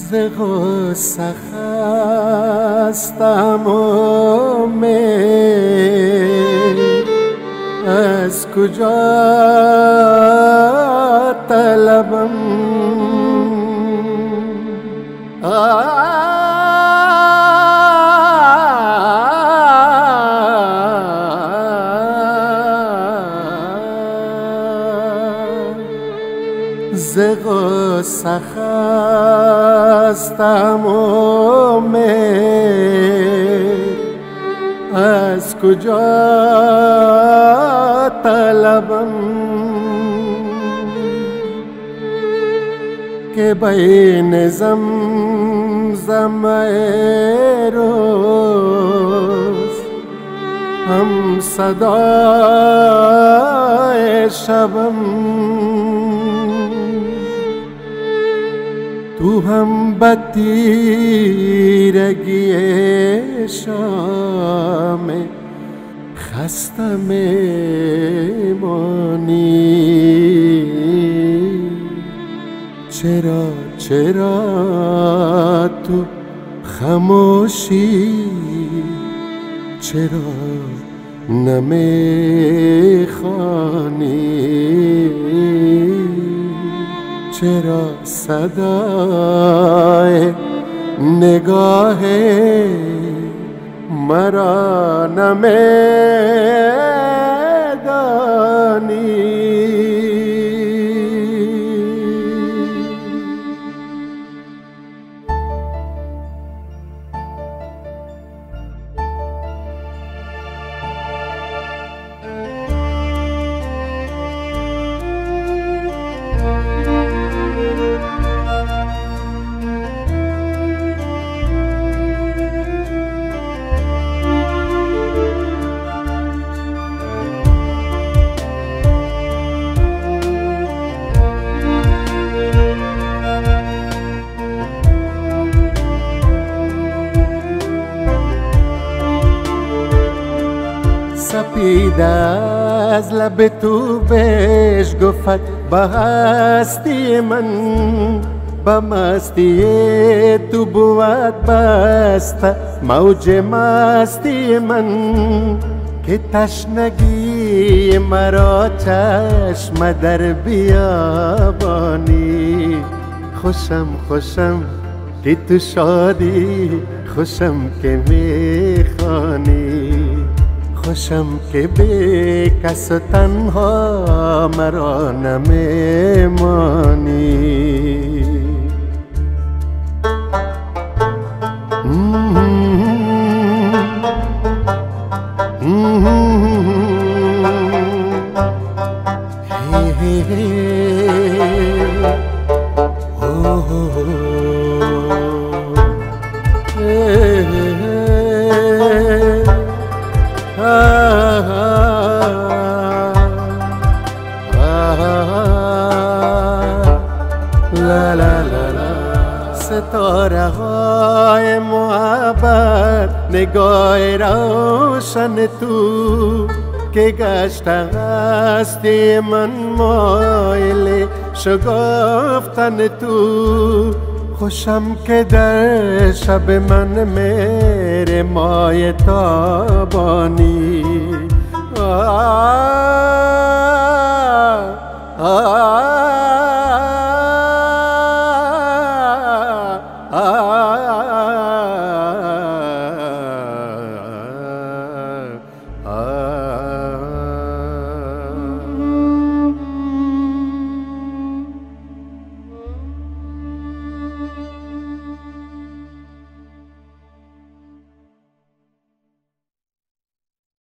ز غصه خستم و مهر از کجا طلبم ز غصه خستم و مهر از کجا طلبم که بین زمزمه روز هم صدای شبم تو هم به تیرگی شام خسته میمانی چرا تو خاموشی چرا نمیخوانی چرا صدای نگاه مرا نمیدانی سپید از لب تو بهش گفت به هستی من به مستی تو بود بسته موج مستی من که تشنگی مرا چشم در بیابانی خوشم که تو شادی خوشم که میخوانی خوشم که بی کس و تنها مرا نمیمانی ستاره های محبت نگاه روشن تو که گشته هستی من مایل شگفتن تو خوشم که در شب من میره مای تابانی